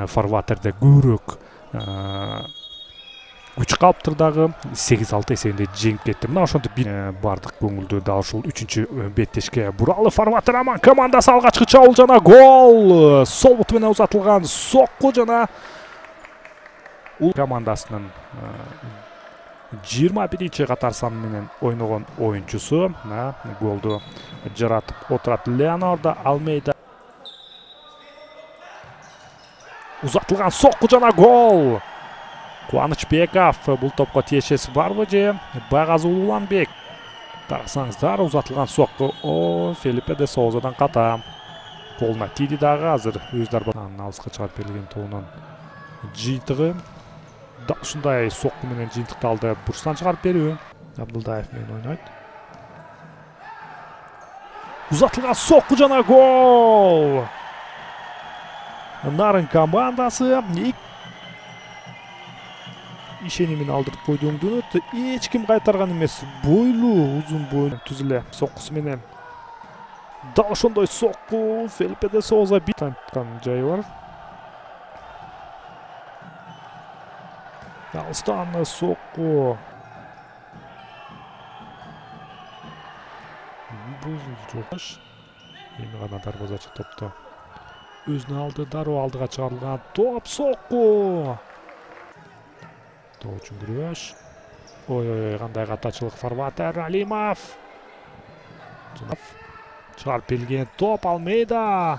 фарватерде көбүрөөк күч калыптыр дагы 8-6 эсебинде жеңип кетти. Мына ошентип бардык көңүлдү дал ушул 3-чү беттешке буралы фарватер аман командасы алгачкы чабуул жана гол. Сол буту менен узатылган сокку жана командасынын 21-чи катар саны менен ойногон оюнчусу голду жаратып отурат. Леонардо Алмейда. Узатылган сокку жана гол. Кубанычбеков бул топко тиешеси барбы же Багазы Уланбек? Карасаңыздар, узатылган сокку. Фелипе де Соузадан ката. Колуна тийди дагы азыр өз дарбазасынан алыска чыгарып берилген тобунун жыйынтыгы. Да ушундай сокку менен жыйынтыкты алды. Бурчтан чыгарып берүү. Абдылдаев менен ойнойт. Узатылган сокку жана гол. Нарын командасы ишенимин алдырып койду оңдонот. Эч ким кайтарган эмес. Бойлуу, узун бойлуу түзүлө соккусу менен. Дал ошондой сокку Фелипе де Соуза биткан жайы бар. Алыстан сокку. Бул жок. Эми гана дарбазачы топту өзүнө алды. Дароо алдыга чыгарылган топ сокку. Топ үчүн күрөш. Ой, кандай катачылык фарватер Алимов. Чыгарып берилген топ Алмейда.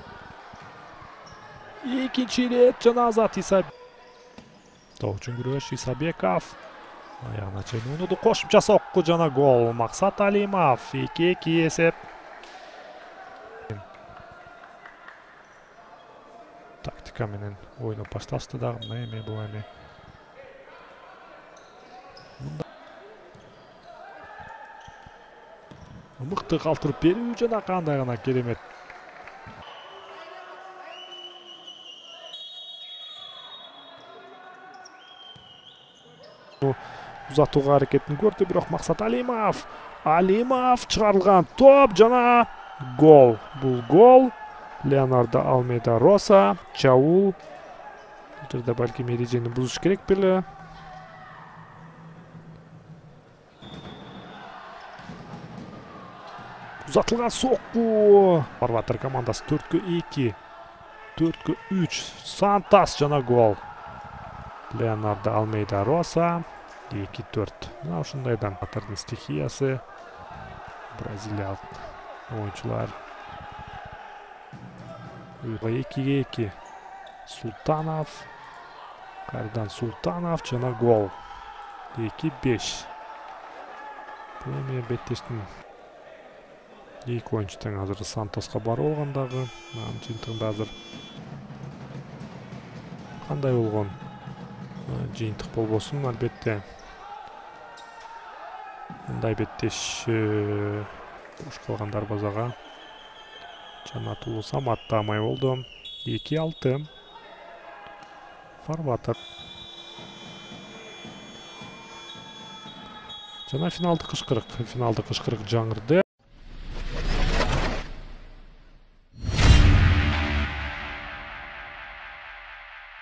Экинчи ирет жана Азат Исабеков. Топ үчүн күрөш Исабеков. Аягына чейин уунуду кошумча сокку жана гол. Максат Алимов 2-2 эсеп. Тактика менен ойноп башташты дагы. Эми бул эми мыкты калтырып берүү жана кандай гана керемет. Узатууга аракетин көрдү, бирок Максат Алимов. Алимов чыгарылган топ жана гол. Бул гол. Леонардо Алмейда Роса, чабуул. Бул жерде балким эрежени бузуш керек беле. Узатылган сокку. Фарватер командасы 4-2, 4-3. Сантас жана гол. Леонардо Алмейда Роса 2-4. Мына ушундайдан катардын стихиясы. Бразилиялык оюнчулар 2-2. Султанов. Кардан Султанов жана гол. 2-5. Бул эми беттештин эки оюнчу тең азыр Сантоско барып алган дагы. Анын жыйынтыгында азыр кандай болгон жыйынтык болбосун, албетте мындай беттеш бош калган дарбазага Жанатулуу Самат таамай болду. 2-6. Фарватер. Жана финалдык кышкырык жаңырды.